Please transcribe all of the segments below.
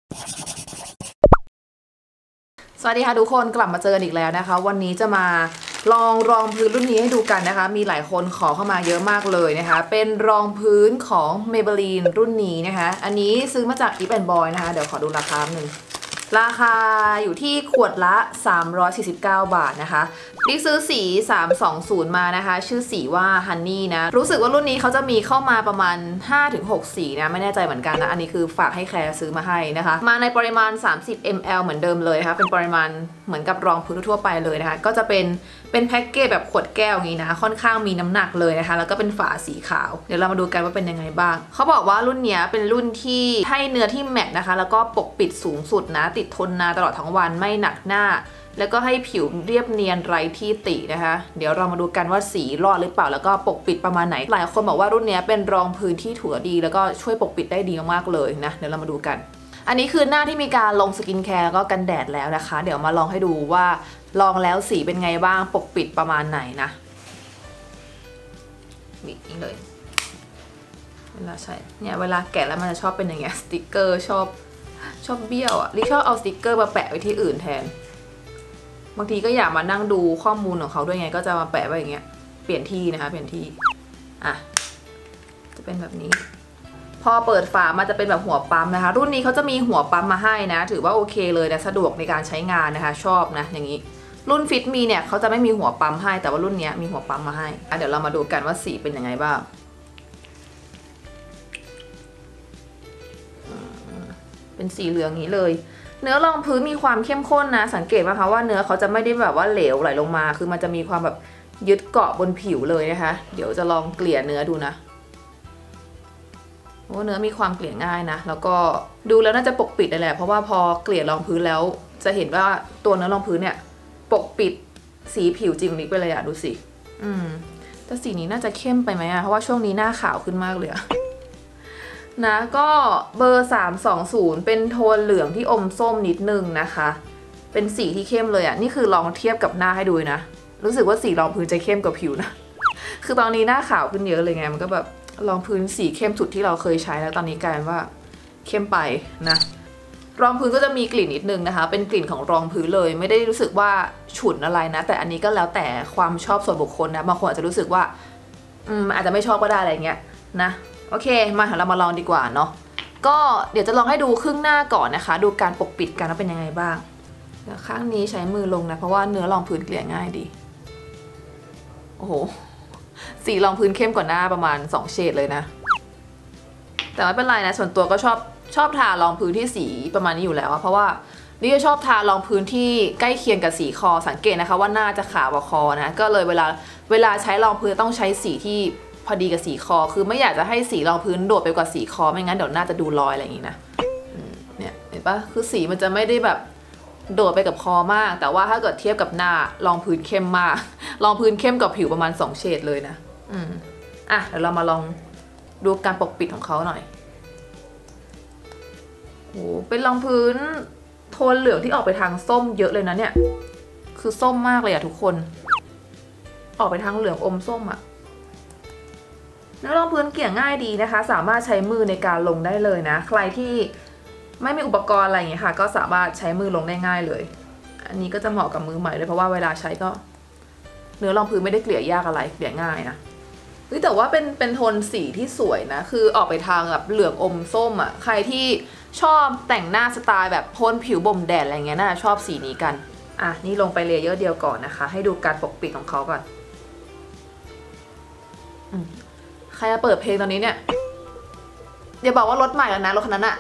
สวัสดีค่ะทุกคนกลับมาเจอกันอีกแล้วนะคะวันนี้จะมาลองรองพื้นรุ่นนี้ให้ดูกันนะคะมีหลายคนขอเข้ามาเยอะมากเลยนะคะเป็นรองพื้นของ Maybelline รุ่นนี้นะคะอันนี้ซื้อมาจาก Eve & Boy นะคะเดี๋ยวขอดูราคาหนึ่งราคาอยู่ที่ขวดละ349 บาทนะคะลิซื้อสี320มานะคะชื่อสีว่า Honey นะรู้สึกว่ารุ่นนี้เขาจะมีเข้ามาประมาณ 5-6 สีนะไม่แน่ใจเหมือนกันนะอันนี้คือฝากให้แคร์ซื้อมาให้นะคะมาในปริมาณ30 ml เหมือนเดิมเลยนะคะเป็นปริมาณเหมือนกับรองพื้นทั่วไปเลยนะคะก็จะเป็นแพ็กเกจแบบขวดแก้วอย่างนี้นะค่อนข้างมีน้ำหนักเลยนะคะแล้วก็เป็นฝาสีขาวเดี๋ยวเรามาดูกันว่าเป็นยังไงบ้างเขาบอกว่ารุ่นนี้เป็นรุ่นที่ให้เนื้อที่แมตต์นะคะแล้วก็ปกปิดสูงสุดนะติดทนนานตลอดทั้งวันไม่หนักหน้าแล้วก็ให้ผิวเรียบเนียนไร้ที่ตินะคะเดี๋ยวเรามาดูกันว่าสีรอดหรือเปล่าแล้วก็ปกปิดประมาณไหนหลายคนบอกว่ารุ่นนี้เป็นรองพื้นที่ถั่วดีแล้วก็ช่วยปกปิดได้ดีมากเลยนะเดี๋ยวเรามาดูกันอันนี้คือหน้าที่มีการลงสกินแคร์แล้วก็กันแดดแล้วนะคะเดี๋ยวมาลองให้ดูว่าลองแล้วสีเป็นไงบ้างปกปิดประมาณไหนนะบิดนี่เลยเวลาใช้เนี่ยเวลาแกะแล้วมันจะชอบเป็นอย่างเงี้ยสติกเกอร์ชอบเบี้ยวอ่ะลิชอบเอาสติกเกอร์มาแปะไว้ที่อื่นแทนบางทีก็อยากมานั่งดูข้อมูลของเขาด้วยไงก็จะมาแปะไว้อย่างเงี้ยเปลี่ยนที่นะคะเปลี่ยนที่อ่ะจะเป็นแบบนี้พอเปิดฝามันจะเป็นแบบหัวปั๊มนะคะรุ่นนี้เขาจะมีหัวปั๊มมาให้นะถือว่าโอเคเลยนะสะดวกในการใช้งานนะคะชอบนะอย่างนี้รุ่นฟิตมีเนี่ยเขาจะไม่มีหัวปั๊มให้แต่ว่ารุ่นนี้มีหัวปั๊มมาให้เดี๋ยวเรามาดูกันว่าสีเป็นยังไงบ้างเป็นสีเหลืองนี้เลยเนื้อรองพื้นมีความเข้มข้นนะสังเกตไหมคะว่าเนื้อเขาจะไม่ได้แบบว่าเหลวไหลลงมาคือมันจะมีความแบบยึดเกาะบนผิวเลยนะคะเดี๋ยวจะลองเกลี่ยเนื้อดูนะโอ้เนื้อมีความเกลี่ยง่ายนะแล้วก็ดูแล้วน่าจะปกปิดได้แหละเพราะว่าพอเกลี่ยรองพื้นแล้วจะเห็นว่าตัวเนื้อรองพื้นเนี่ยปกปิดสีผิวจริงนิดไปเลยอะดูสิแต่สีนี้น่าจะเข้มไปไหมอะเพราะว่าช่วงนี้หน้าขาวขึ้นมากเลยอะนะก็เบอร์320เป็นโทนเหลืองที่อมส้มนิดนึงนะคะเป็นสีที่เข้มเลยอะนี่คือลองเทียบกับหน้าให้ดูนะรู้สึกว่าสีรองพื้นจะเข้มกว่าผิวนะคือตอนนี้หน้าขาวขึ้นเยอะเลยไงมันก็แบบรองพื้นสีเข้มสุดที่เราเคยใช้แล้วตอนนี้กลายเป็นว่าเข้มไปนะรองพื้นก็จะมีกลิ่นนิดนึงนะคะเป็นกลิ่นของรองพื้นเลยไม่ได้รู้สึกว่าฉุนอะไรนะแต่อันนี้ก็แล้วแต่ความชอบส่วนบุคคลนะบางคนอาจจะรู้สึกว่าอาจจะไม่ชอบก็ได้อะไรเงี้ยนะโอเคมาเรามาลองดีกว่าเนาะก็เดี๋ยวจะลองให้ดูครึ่งหน้าก่อนนะคะดูการปกปิดกันว่าเป็นยังไงบ้างข้างนี้ใช้มือลงนะเพราะว่าเนื้อรองพื้นเกลี่ยง่ายดีโอ้โหสีรองพื้นเข้มกว่าหน้าประมาณ2เฉดเลยนะแต่ไม่เป็นไรนะส่วนตัวก็ชอบทารองพื้นที่สีประมาณนี้อยู่แล้วเพราะว่านี่ก็ชอบทารองพื้นที่ใกล้เคียงกับสีคอสังเกตนะคะว่าหน้าจะขาวกว่าคอนะก็เลยเวลาใช้รองพื้นต้องใช้สีที่พอดีกับสีคอคือไม่อยากจะให้สีรองพื้นโดดไปกว่าสีคอไม่งั้นเดี๋ยวหน้าจะดูลอยอะไรอย่างนี้นะเนี่ยเห็นปะคือสีมันจะไม่ได้แบบโดดไปกับคอมากแต่ว่าถ้าเกิดเทียบกับหน้ารองพื้นเข้มมากรองพื้นเข้มกับผิวประมาณ2เฉดเลยนะเดี๋ยวเรามาลองดูการปกปิดของเขาหน่อยโอ้เป็นรองพื้นโทนเหลืองที่ออกไปทางส้มเยอะเลยนะเนี่ยคือส้มมากเลยอะทุกคนออกไปทางเหลืองอมส้มอะเนื้อรองพื้นเกลี่ยง่ายดีนะคะสามารถใช้มือในการลงได้เลยนะใครที่ไม่มีอุปกรณ์อะไรอย่างเงี้ยค่ะก็สามารถใช้มือลงได้ง่ายเลยอันนี้ก็จะเหมาะกับมือใหม่เลยเพราะว่าเวลาใช้ก็เนื้อรองพื้นไม่ได้เกลี่ยยากอะไรเกลี่ยง่ายนะแต่ว่าเป็นโทนสีที่สวยนะคือออกไปทางแบบเหลืองอมส้มอ่ะใครที่ชอบแต่งหน้าสไตล์แบบโทนผิวบ่มแดดอะไรเงี้ยน่าจะชอบสีนี้กันนี่ลงไปเลเยอร์เดียวก่อนนะคะให้ดูการปกปิดของเขาก่อนใครจะเปิดเพลงตอนนี้เนี่ยอย่าบอกว่ารถใหม่แล้วนะรถคันนั้นอะ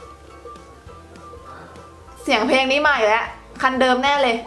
เสียงเพลงนี้ใหม่แล้วคันเดิมแน่เลย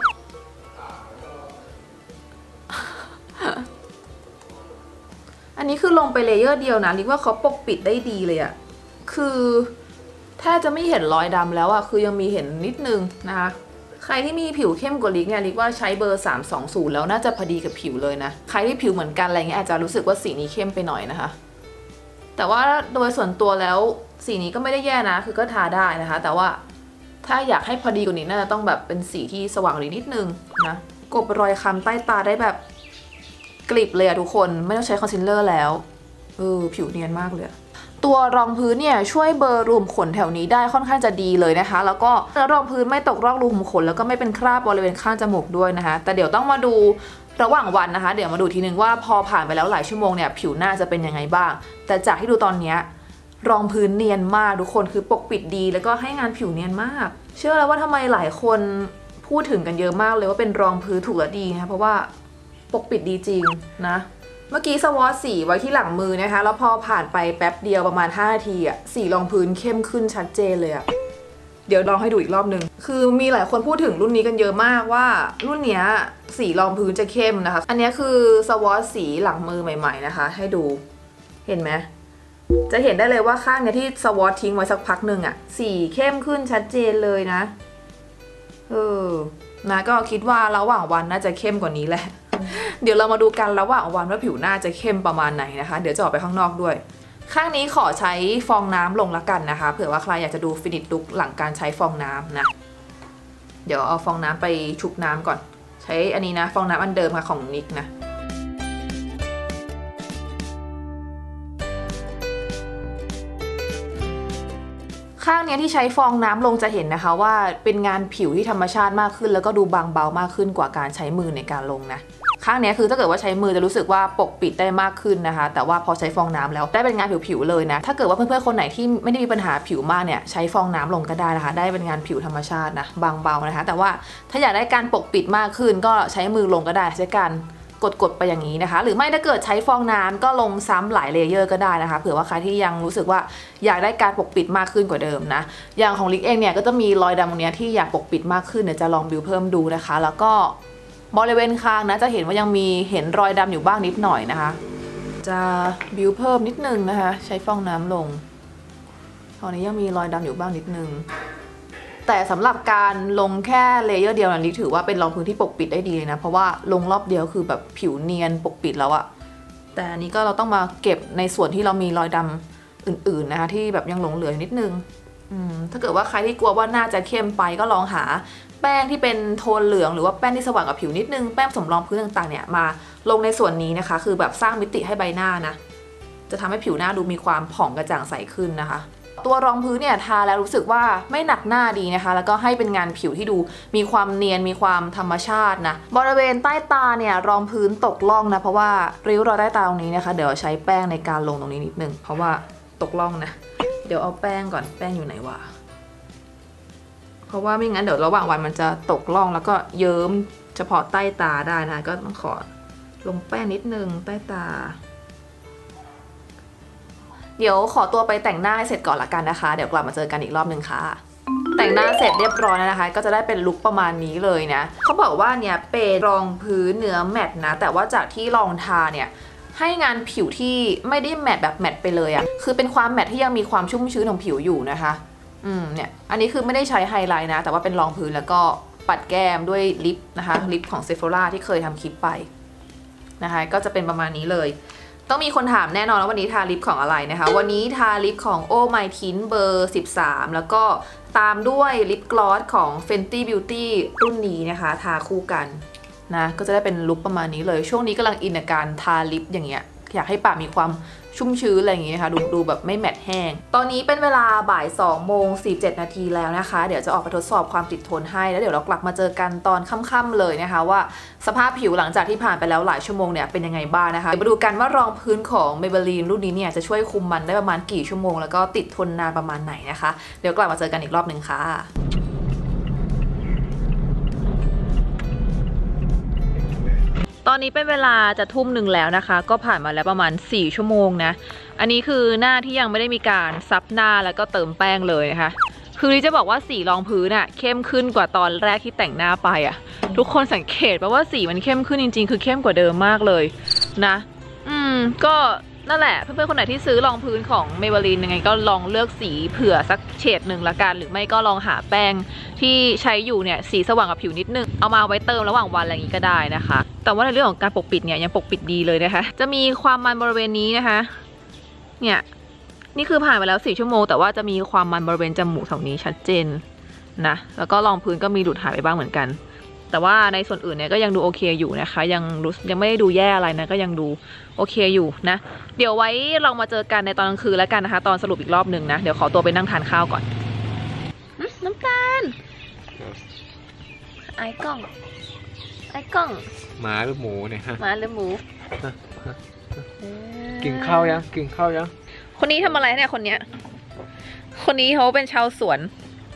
อันนี้คือลงไปเลเยอร์เดียวนะลิกว่าเขาปกปิดได้ดีเลยอะคือแทบจะไม่เห็นรอยดำแล้วอะคือยังมีเห็นนิดนึงนะคะใครที่มีผิวเข้มกว่าลิกเนี่ยลิกว่าใช้เบอร์320แล้วน่าจะพอดีกับผิวเลยนะใครที่ผิวเหมือนกันอะไรเงี้ยอาจจะรู้สึกว่าสีนี้เข้มไปหน่อยนะคะแต่ว่าโดยส่วนตัวแล้วสีนี้ก็ไม่ได้แย่นะคือก็ทาได้นะคะแต่ว่าถ้าอยากให้พอดีกว่านี้น่าจะต้องแบบเป็นสีที่สว่างนิดนึงนะกบรอยค้ำใต้ตาได้แบบกลิบเลยอะทุกคนไม่ต้องใช้คอนซีลเลอร์แล้วผิวเนียนมากเลยตัวรองพื้นเนี่ยช่วยเบลอรูขุมขนแถวนี้ได้ค่อนข้างจะดีเลยนะคะแล้วก็รองพื้นไม่ตกร่องรูขุมขนแล้วก็ไม่เป็นคราบบริเวณข้างจมูกด้วยนะคะแต่เดี๋ยวต้องมาดูระหว่างวันนะคะเดี๋ยวมาดูทีนึงว่าพอผ่านไปแล้วหลายชั่วโมงเนี่ยผิวหน้าจะเป็นยังไงบ้างแต่จากที่ดูตอนนี้รองพื้นเนียนมากทุกคนคือปกปิดดีแล้วก็ให้งานผิวเนียนมากเชื่อแล้วว่าทำไมหลายคนพูดถึงกันเยอะมากเลยว่าเป็นรองพื้นถูกและดีนะคะเพราะว่าปกปิดดีจริงนะเมื่อกี้สวอตสีไว้ที่หลังมือนะคะแล้วพอผ่านไปแป๊บเดียวประมาณ5 นาทีอะสีรองพื้นเข้มขึ้นชัดเจนเลยอะเดี๋ยวลองให้ดูอีกรอบนึงคือมีหลายคนพูดถึงรุ่นนี้กันเยอะมากว่ารุ่นเนี้ยสีรองพื้นจะเข้มนะคะอันนี้คือสวอตสีหลังมือใหม่ๆนะคะให้ดูเห็นไหมจะเห็นได้เลยว่าข้างเนี้ยที่สวอตทิ้งไว้สักพักหนึ่งอะสีเข้มขึ้นชัดเจนเลยนะนะก็คิดว่าระหว่างวันน่าจะเข้มกว่านี้แหละเดี๋ยวเรามาดูกันระหว่างวันว่าผิวหน้าจะเข้มประมาณไหนนะคะเดี๋ยวจะออกไปข้างนอกด้วยข้างนี้ขอใช้ฟองน้ำลงละกันนะคะเผื่อว่าใครอยากจะดูฟินิชลุคหลังการใช้ฟองน้ำนะเดี๋ยวเอาฟองน้ำไปชุบน้ำก่อนใช้อันนี้นะฟองน้ำอันเดิมค่ะของนิกนะข้างนี้ที่ใช้ฟองน้ำลงจะเห็นนะคะว่าเป็นงานผิวที่ธรรมชาติมากขึ้นแล้วก็ดูบางเบามากขึ้นกว่าการใช้มือในการลงนะข้างนี้คือถ้าเกิดว่าใช้มือจะรู้สึกว่าปกปิดได้มากขึ้นนะคะแต่ว่าพอใช้ฟองน้ำแล้วได้เป็นงานผิวเลยนะถ้าเกิดว่าเพื่อนๆคนไหนที่ไม่ได้มีปัญหาผิวมากเนี่ยใช้ฟองน้ำลงก็ได้นะคะได้เป็นงานผิวธรรมชาตินะบางเบานะคะแต่ว่าถ้าอยากได้การปกปิดมากขึ้นก็ใช้มือลงก็ได้ใช้การกดไปอย่างนี้นะคะหรือไม่ถ้าเกิดใช้ฟองน้ำก็ลงซ้ำหลายเลเยอร์ก็ได้นะคะเผื่อว่าใครที่ยังรู้สึกว่าอยากได้การปกปิดมากขึ้นกว่าเดิมนะอย่างของลิกเองเนี่ยก็จะมีรอยดำตรงนี้ที่อยากปกปิดมากขึ้นเดี๋ยวจะลองบิวเพิ่มดูนะคะแล้วก็บริเวณคางนะจะเห็นว่ายังมีเห็นรอยดำอยู่บ้างนิดหน่อยนะคะจะบิวเพิ่มนิดนึงนะคะใช้ฟองน้ำลงตอนนี้ยังมีรอยดำอยู่บ้างนิดนึงแต่สำหรับการลงแค่เลเยอร์เดียวนี้ถือว่าเป็นรองพื้นที่ปกปิดได้ดีเลยนะเพราะว่าลงรอบเดียวคือแบบผิวเนียนปกปิดแล้วอะแต่อันนี้ก็เราต้องมาเก็บในส่วนที่เรามีรอยดำอื่นๆนะคะที่แบบยังหลงเหลือนิดนึงถ้าเกิดว่าใครที่กลัวว่าหน้าจะเข้มไปก็ลองหาแป้งที่เป็นโทนเหลืองหรือว่าแป้งที่สว่างกับผิวนิดนึงแป้งสมรองพื้นต่างๆเนี่ยมาลงในส่วนนี้นะคะคือแบบสร้างมิติให้ใบหน้านะจะทำให้ผิวหน้าดูมีความผ่องกระจ่างใสขึ้นนะคะตัวรองพื้นเนี่ยทาแล้วรู้สึกว่าไม่หนักหน้าดีนะคะแล้วก็ให้เป็นงานผิวที่ดูมีความเนียนมีความธรรมชาตินะบริเวณใต้ตาเนี่ยรองพื้นตกล่องนะเพราะว่าริ้วรอยใต้ตาตรงนี้นะคะเดี๋ยวใช้แป้งในการลงตรงนี้นิดนึงเพราะว่าตกล่องนะเดี๋ยวเอาแป้งก่อนแป้งอยู่ไหนวะเพราะว่าไม่งั้นเดี๋ยวระหว่างวันมันจะตกล่องแล้วก็เยิ้มเฉพาะใต้ตาได้นะก็ต้องขอลงแป้งนิดนึงใต้ตาเดี๋ยวขอตัวไปแต่งหน้าให้เสร็จก่อนละกันนะคะเดี๋ยวกลับมาเจอกันอีกรอบหนึ่งค่ะแต่งหน้าเสร็จเรียบร้อยแล้วนะคะก็จะได้เป็นลุคประมาณนี้เลยนะเขาบอกว่าเนี่ยเป็นรองพื้นเนื้อแมตต์นะแต่ว่าจากที่ลองทาเนี่ยให้งานผิวที่ไม่ได้แมตต์แบบแมตต์ไปเลยอะคือเป็นความแมตต์ที่ยังมีความชุ่มชื้นของผิวอยู่นะคะเนี่ยอันนี้คือไม่ได้ใช้ไฮไลท์นะแต่ว่าเป็นรองพื้นแล้วก็ปัดแก้มด้วยลิปนะคะลิปของ Sephora ที่เคยทำคลิปไปนะคะก็จะเป็นประมาณนี้เลยต้องมีคนถามแน่นอนว่าวันนี้ทาลิปของอะไรนะคะวันนี้ทาลิปของ Oh My Tint เบอร์13แล้วก็ตามด้วยลิปกลอสของ Fenty Beauty รุ่นนี้นะคะทาคู่กันนะก็จะได้เป็นลุคประมาณนี้เลยช่วงนี้กำลังอินกับการทาลิปอย่างเงี้ยอยากให้ปากมีความชุ่มชื้นอะไรอย่างงี้นะคะดูแบบไม่แมตต์แห้งตอนนี้เป็นเวลาบ่าย2:47 นาทีแล้วนะคะเดี๋ยวจะออกไปทดสอบความติดทนให้แล้วเดี๋ยวเรากลับมาเจอกันตอนค่ำๆเลยนะคะว่าสภาพผิวหลังจากที่ผ่านไปแล้วหลายชั่วโมงเนี่ยเป็นยังไงบ้างนะคะเดี๋ยวมาดูกันว่ารองพื้นของ Maybelline รุ่นนี้เนี่ยจะช่วยคุมมันได้ประมาณกี่ชั่วโมงแล้วก็ติดทนนานประมาณไหนนะคะเดี๋ยวกลับมาเจอกันอีกรอบหนึ่งค่ะตอนนี้เป็นเวลาจะทุ่มหนึ่งแล้วนะคะก็ผ่านมาแล้วประมาณ4ชั่วโมงนะอันนี้คือหน้าที่ยังไม่ได้มีการซับหน้าแล้วก็เติมแป้งเลยนะคะคือที่จะบอกว่าสีรองพื้นอะเข้มขึ้นกว่าตอนแรกที่แต่งหน้าไปอะทุกคนสังเกตป่ะว่าสีมันเข้มขึ้นจริงๆคือเข้มกว่าเดิมมากเลยนะก็นั่นแหละเพื่อนๆคนไหนที่ซื้อรองพื้นของ Maybelline ยังไงก็ลองเลือกสีเผื่อสักเฉดหนึ่งละกันหรือไม่ก็ลองหาแป้งที่ใช้อยู่เนี่ยสีสว่างกับผิวนิดนึงเอามาไว้เติมระหว่างวันอะไรอย่างนี้ก็ได้นะคะแต่ว่าในเรื่องของการปกปิดเนี่ยยังปกปิดดีเลยนะคะจะมีความมันบริเวณนี้นะคะเนี่ยนี่คือผ่านไปแล้ว4ชั่วโมงแต่ว่าจะมีความมันบริเวณจมูกแถวนี้ชัดเจนนะแล้วก็รองพื้นก็มีหลุดหายไปบ้างเหมือนกันแต่ว่าในส่วนอื่นเนี่ยก็ยังดูโอเคอยู่นะคะยังไม่ได้ดูแย่อะไรนะก็ยังดูโอเคอยู่นะเดี๋ยวไว้เรามาเจอกันในตอนกลางคืนแล้วกันนะคะตอนสรุปอีกรอบหนึ่งนะเดี๋ยวขอตัวไปนั่งทานข้าวก่อนน้ำตาลไอ้กล้องหมาหรือหมูเนี่ยฮะหมาหรือหมูกินข้าวยังคนนี้ทำอะไรเนี่ยคนนี้เขาเป็นชาวสวน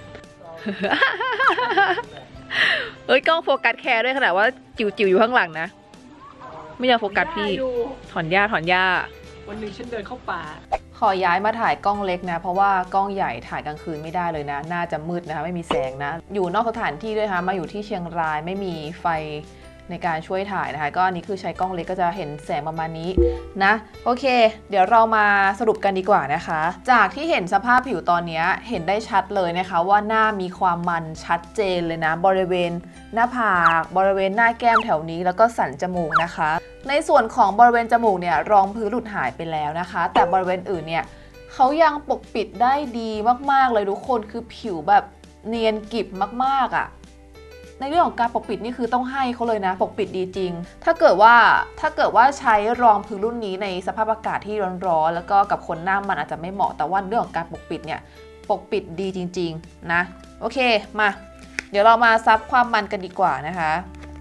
กล้องโฟกัสแคร์ด้วยขนาดว่าจิ๋วอยู่ข้างหลังนะไม่อยากโฟกัสพี่ถอนหญ้าวันหนึ่งฉันเดินเข้าป่าขอย้ายมาถ่ายกล้องเล็กนะเพราะว่ากล้องใหญ่ถ่ายกลางคืนไม่ได้เลยนะน่าจะมืดนะคะไม่มีแสงนะอยู่นอกสถานที่ด้วยนะคะมาอยู่ที่เชียงรายไม่มีไฟในการช่วยถ่ายนะคะก็อันนี้คือใช้กล้องเล็กก็จะเห็นแสงประมาณนี้นะโอเคเดี๋ยวเรามาสรุปกันดีกว่านะคะจากที่เห็นสภาพผิวตอนนี้เห็นได้ชัดเลยนะคะว่าหน้ามีความมันชัดเจนเลยนะบริเวณหน้าผากบริเวณหน้าแก้มแถวนี้แล้วก็สันจมูกนะคะในส่วนของบริเวณจมูกเนี่ยรองพื้นหลุดหายไปแล้วนะคะแต่บริเวณอื่นเนี่ยเขายังปกปิดได้ดีมากๆเลยทุกคนคือผิวแบบเนียนกริบมากๆอ่ะในเรื่องของการปกปิดนี่คือต้องให้เขาเลยนะปกปิดดีจริงถ้าเกิดว่าใช้รองพื้นรุ่นนี้ในสภาพอากาศที่ร้อนๆแล้วก็กับคนหน้ามันอาจจะไม่เหมาะแต่ว่าเรื่องของการปกปิดเนี่ยปกปิดดีจริงๆนะโอเคมาเดี๋ยวเรามาซับความมันกันดีกว่านะคะ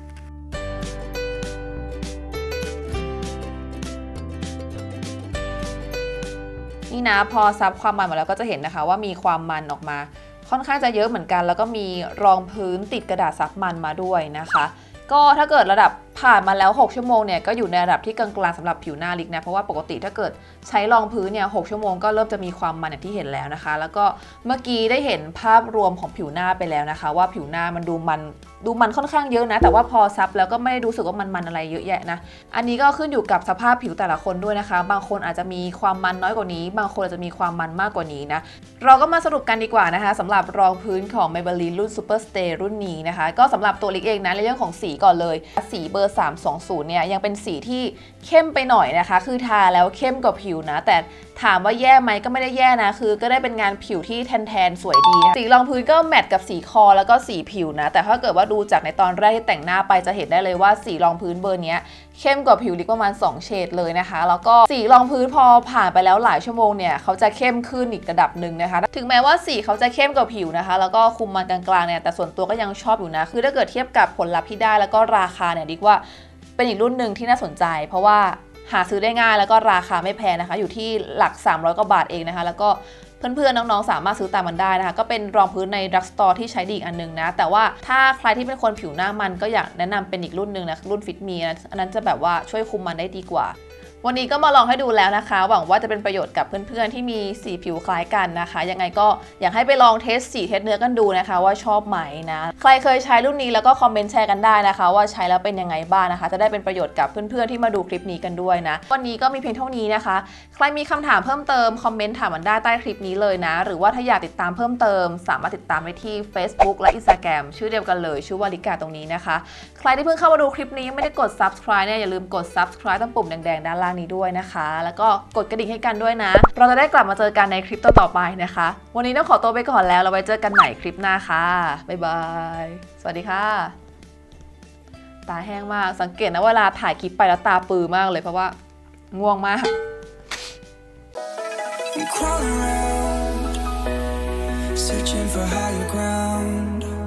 นี่นะพอซับความมันมาแล้วก็จะเห็นนะคะว่ามีความมันออกมาค่อนข้างจะเยอะเหมือนกันแล้วก็มีรองพื้นติดกระดาษซับมันมาด้วยนะคะก็ถ้าเกิดระดับผ่านมาแล้ว6ชั่วโมงเนี่ยก็อยู่ในระดับที่กลางๆสำหรับผิวหน้าลิกนะเพราะว่าปกติถ้าเกิดใช้รองพื้นเนี่ย6ชั่วโมงก็เริ่มจะมีความมันอย่างที่เห็นแล้วนะคะแล้วก็เมื่อกี้ได้เห็นภาพรวมของผิวหน้าไปแล้วนะคะว่าผิวหน้ามันดูมันค่อนข้างเยอะนะแต่ว่าพอซับแล้วก็ไม่ได้รู้สึกว่ามันอะไรเยอะแยะนะอันนี้ก็ขึ้นอยู่กับสภาพผิวแต่ละคนด้วยนะคะบางคนอาจจะมีความมันน้อยกว่านี้บางคนอาจจะมีความมันมากกว่านี้นะเราก็มาสรุปกันดีกว่านะคะสำหรับรองพื้นของ Maybelline รุ่น Super Stay รุ่นนี้นะคะก็สำหรับตัวลิกเองนะในเรื่องของสีก่อนเลยสีเบอร์320เนี่ยยังเป็นสีที่เข้มไปหน่อยนะคะคือทาแล้วเข้มกว่าผิวนะแต่ถามว่าแย่ไหมก็ไม่ได้แย่นะคือก็ได้เป็นงานผิวที่แทนสวยดีนะสีรองพื้นก็แมทกับสีคอแล้วก็สีผิวนะแต่ถ้าเกิดว่าดูจากในตอนแรกที่แต่งหน้าไปจะเห็นได้เลยว่าสีรองพื้นเบอร์นี้เข้มกว่าผิวลิกประมาณ2เฉดเลยนะคะแล้วก็สีรองพื้นพอผ่านไปแล้วหลายชั่วโมงเนี่ยเขาจะเข้มขึ้นอีกระดับหนึ่งนะคะถึงแม้ว่าสีเขาจะเข้มกว่าผิวนะคะแล้วก็คุมมันกลางๆเนี่ยแต่ส่วนตัวก็ยังชอบอยู่นะคือถ้าเกิดเทียบกับผลลัพธ์ที่ได้แล้วก็ราคาเนี่ยลิกว่าเป็นอีกรุ่นหนึ่งที่น่าสนใจเพราะว่าหาซื้อได้ง่ายแล้วก็ราคาไม่แพงนะคะอยู่ที่หลัก300 กว่าบาทเองนะคะแล้วก็เพื่อนๆน้องๆสามารถซื้อตามมันได้นะคะก็เป็นรองพื้นในดรักสตอร์ที่ใช้ดีอีกอันนึงนะแต่ว่าถ้าใครที่เป็นคนผิวหน้ามันก็อยากแนะนำเป็นอีกรุ่นหนึ่งนะรุ่นฟิตมีอันนั้นจะแบบว่าช่วยคุมมันได้ดีกว่าวันนี้ก็มาลองให้ดูแล้วนะคะหวังว่าจะเป็นประโยชน์กับเพื่อนๆที่มีสีผิวคล้ายกันนะคะยังไงก็อยากให้ไปลองเทสสีเทสเนื้อกันดูนะคะว่าชอบไหมนะใครเคยใช้รุ่นนี้แล้วก็คอมเมนต์แชร์กันได้นะคะว่าใช้แล้วเป็นยังไงบ้างนะคะจะได้เป็นประโยชน์กับเพื่อนๆที่มาดูคลิปนี้กันด้วยนะวันนี้ก็มีเพียงเท่านี้นะคะใครมีคำถามเพิ่มเติมคอมเมนต์ถามมันได้ใต้คลิปนี้เลยนะหรือว่าถ้าอยากติดตามเพิ่มเติมสามารถติดตามได้ที่ Facebook และ Instagram ชื่อเดียวกันเลยชื่อว่าลิกาตรงนี้นะคะใครที่เพิ่งเข้ามาดูคลิปนี้ไม่ได้กด Subscribe เนี่ยอย่าลืมกด Subscribe ตรงปุ่มแดงๆด้านล่างนี้ด้วยนะคะแล้วก็กดกระดิ่งให้กันด้วยนะเราจะได้กลับมาเจอกันในคลิปต่อๆไปนะคะวันนี้ต้องขอตัวไปก่อนแล้วเราไว้เจอกันใหม่คลิปหน้าค่ะบ๊ายบายสวัสดีค่ะตาแห้งมากสังเกตนะเวลาถ่ายคลิปไปแล้วตาปื้อมากเลยเพราะว่าง่วงมาก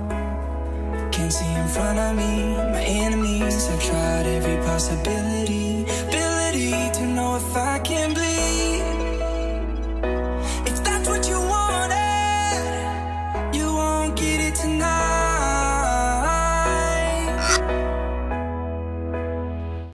Can't see in front of me, my enemies have tried every possibility